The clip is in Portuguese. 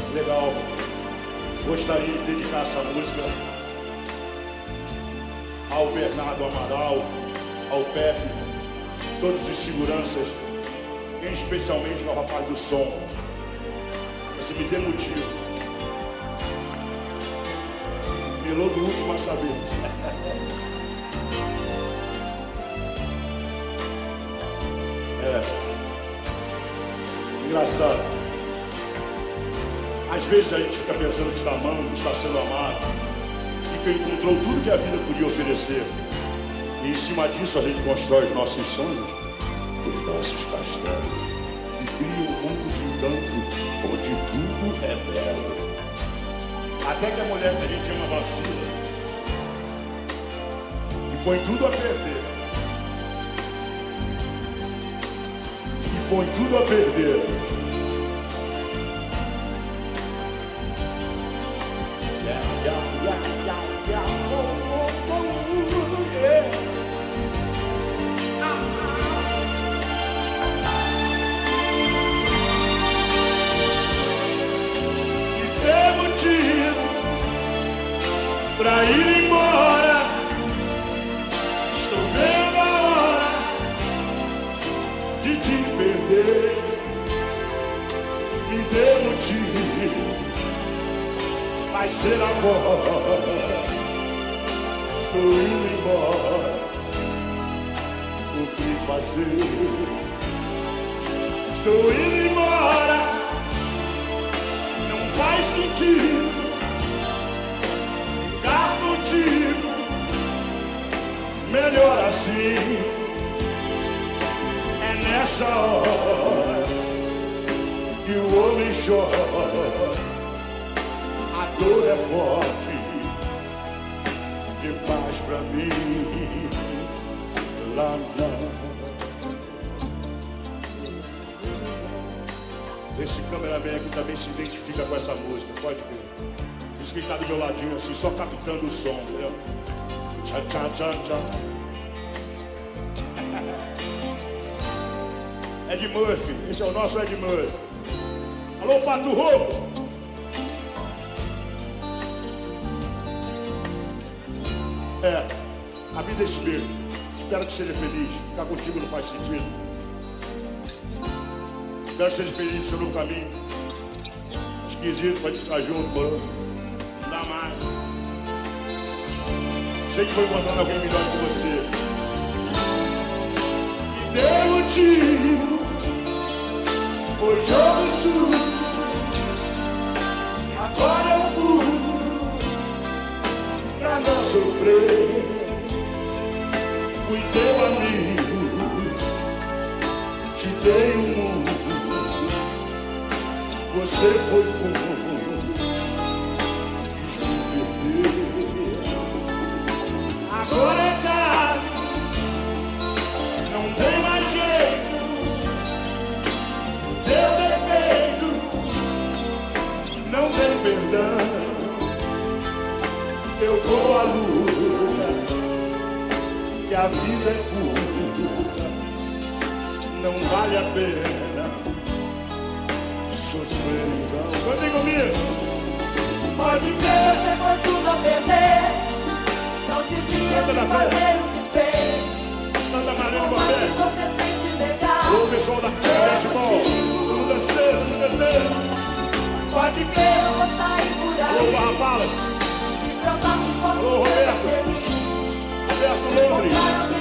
Legal. Gostaria de dedicar essa música ao Bernardo Amaral, ao Pepe, todos os seguranças, e especialmente ao rapaz do som. Você me dê motivo. Melô do último a saber. Engraçado. Às vezes a gente fica pensando que está amando, que está sendo amado, e que encontrou tudo que a vida podia oferecer. E em cima disso a gente constrói os nossos sonhos, os nossos castelos, e cria um mundo de encanto onde tudo é belo. Até que a mulher que a gente ama vacila e põe tudo a perder. E põe tudo a perder. Pra ir embora, estou vendo a hora de te perder. Me dê motivo, vai ser agora. Estou indo embora, o que fazer? Estou indo embora, não faz sentido contigo, melhor assim. É nessa hora que o homem chora. A dor é forte demais pra mim. Lá não. Esse cameraman aqui também se identifica com essa música, pode ver. Isso que tá do meu ladinho assim, só captando o som, entendeu? Tchá, tchá, tchá, tchá. Ed Murphy, esse é o nosso Ed Murphy. Alô, Pato Roubo! A vida é isso mesmo. Espero que seja feliz. Ficar contigo não faz sentido. Espero que seja feliz no seu novo caminho. Esquisito pra te ficar junto, moro? Não dá mais. Sei que foi encontrando alguém melhor que você. E deu motivo, foi jogo sujo. Agora eu fui pra não sofrer. Fui teu amigo, te dei o mundo. Você foi fundo, quis me perder. Agora é tarde, não tem mais jeito. O teu defeito não tem perdão. Eu vou à luta, que a vida é curta, não vale a pena sofrer então. Cantem comigo. Pode crer, depois tudo a perder. Não devia fazer o que fez. Canta Marina Mas Bombé. você tem de negar. Ô pessoal da Câmara de Futebol, tudo é cedo, tudo é tempo. Pode crer, eu vou sair por aí. Alô, Barra Palace. E provar que Alô, posso ser Roberto. feliz. Roberto Loures.